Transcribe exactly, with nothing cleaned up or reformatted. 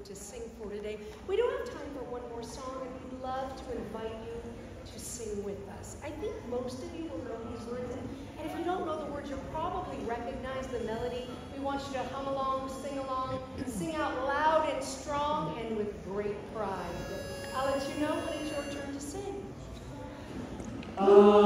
to sing for today. We don't have time for one more song, and we'd love to invite you to sing with us. I think most of you will know these words, and if you don't know the words, you'll probably recognize the melody. We want you to hum along, sing along, sing out loud and strong, and with great pride. I'll let you know when it's your turn to sing. Uh,